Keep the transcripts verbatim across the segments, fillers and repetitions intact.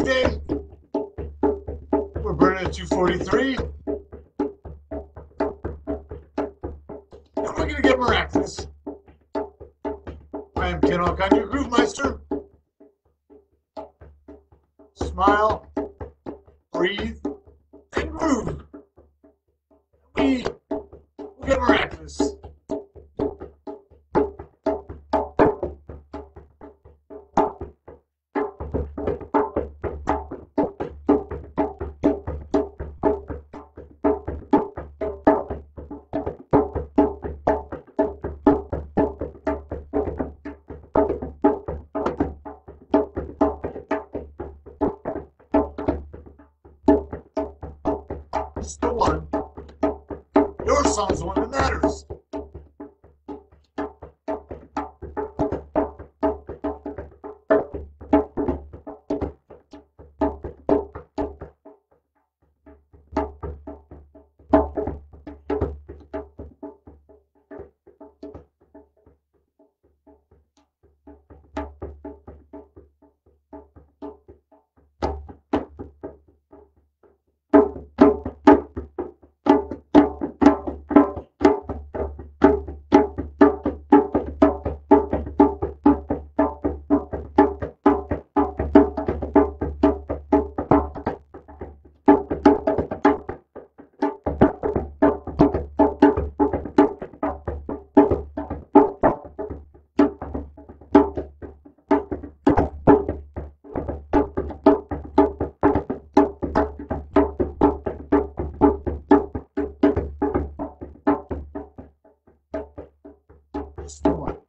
Wednesday. We're burning at two forty-three. And we're going to get miraculous. I am Ken Alcott, your Groove Meister. Smile, breathe, and groove. We will get miraculous. It's the one. Your song's the one that matters. It's the one.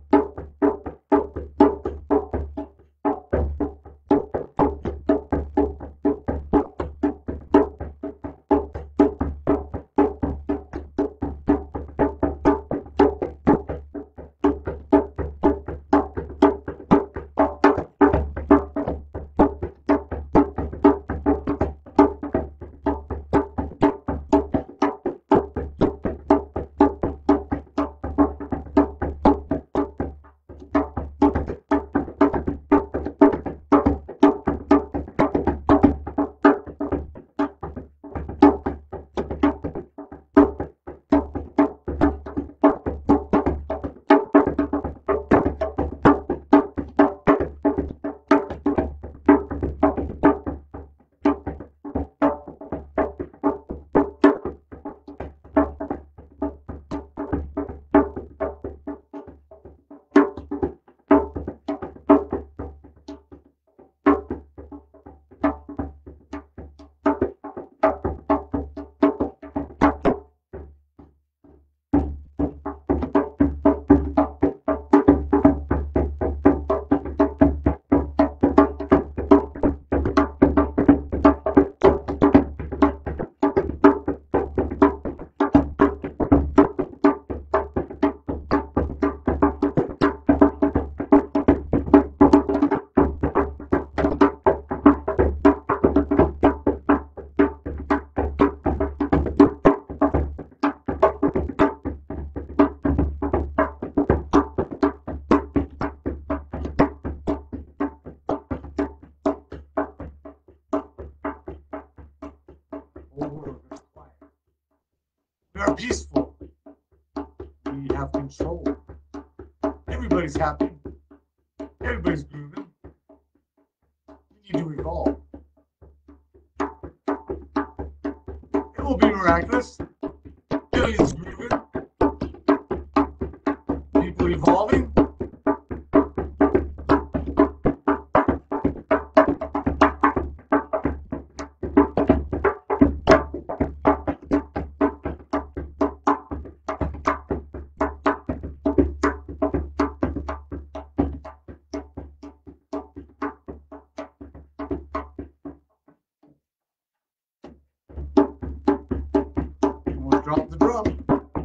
We are peaceful. We have control. Everybody's happy. Everybody's grooving. We need to evolve. It will be miraculous. Billions grooving. People evolving. Almost dropped the drum.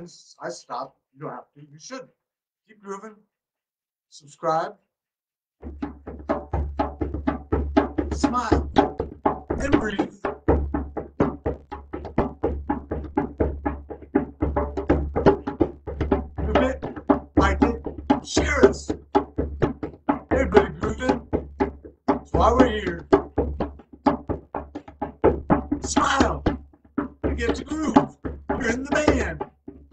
ends, I stop. You don't have to. You should. Keep grooving. Subscribe. Smile. And breathe. Move it. Like it. Share us. Everybody grooving. That's why we're here. Smile. You get to groove. You're in the band.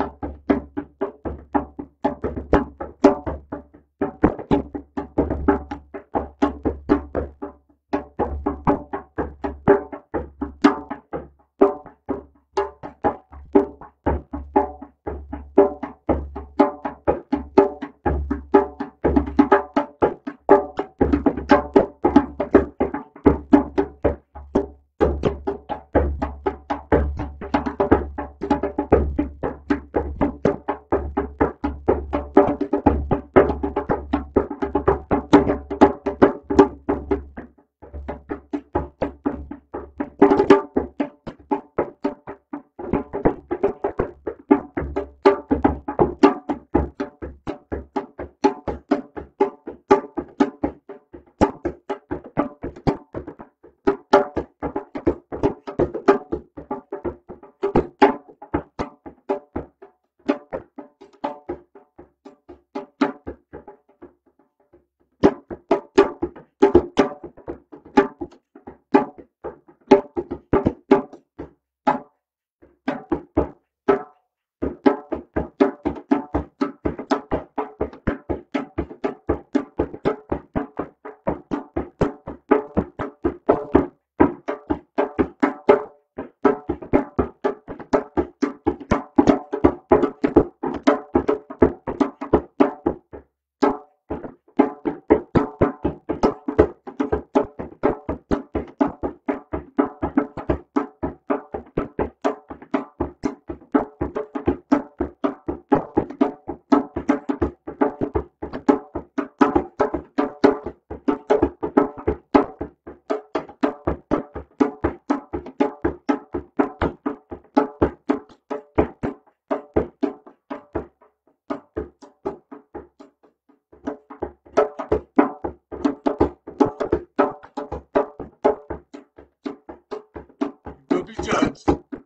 Will be judged.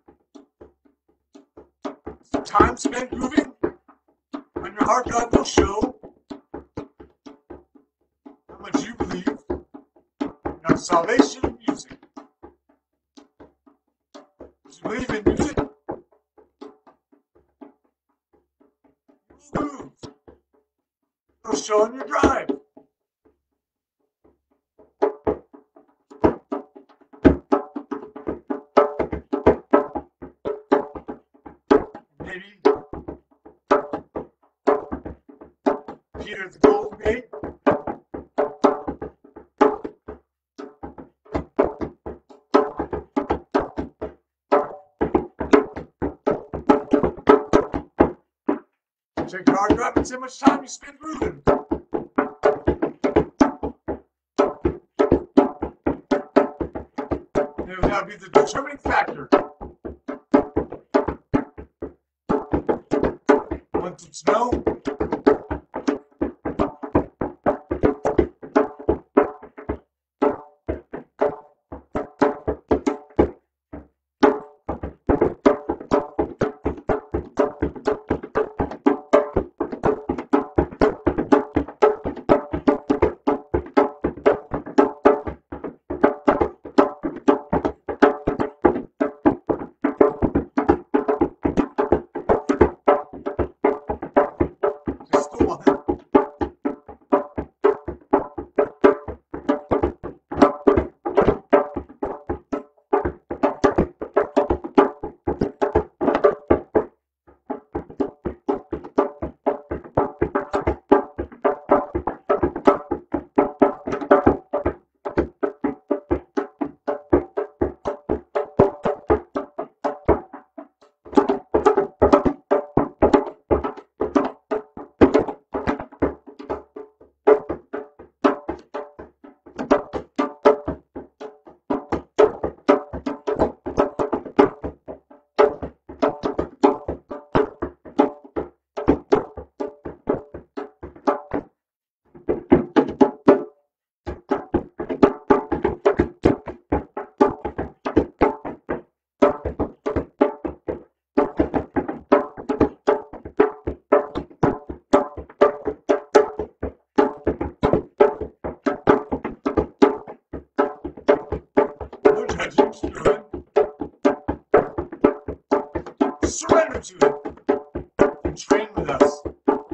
Time spent grooving on your hard drive will show how much you believe in our salvation in music. If you believe in music, you will groove. It'll show on your drive. Maybe Peter at the Golden Gate. Check your hard drive and see how much time you spend grooving. And that'll be the determining factor. Once it's known, keeps doing. Surrender to it and train with us.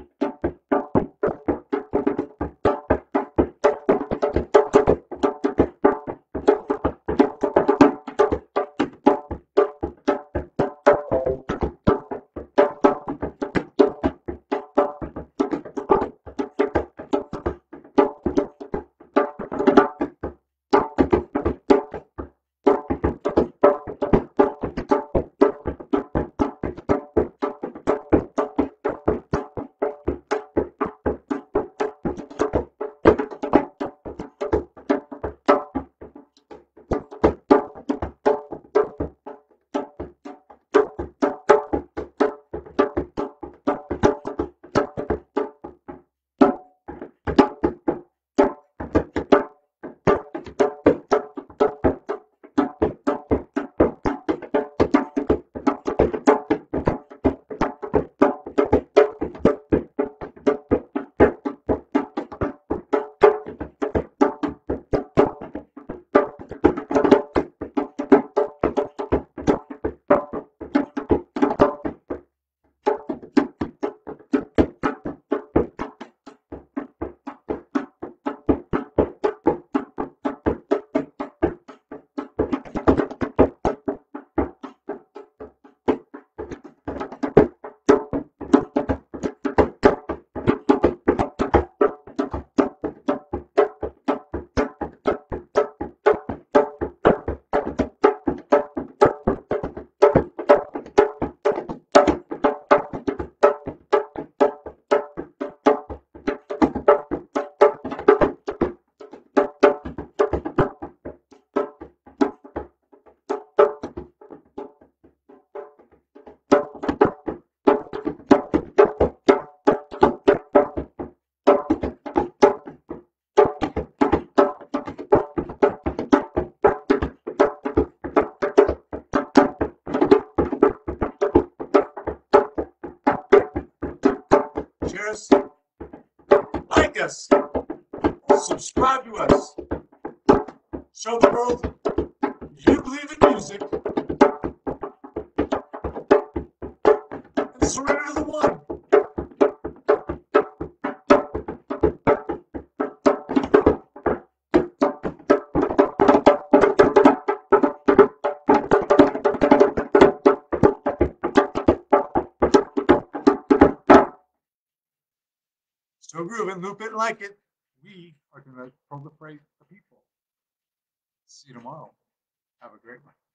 Share us, like us, subscribe to us, show the world you believe in music, and surrender to the one. So grooving, loop it, and like it. We are going to proliferate the people. See you tomorrow. Have a great one.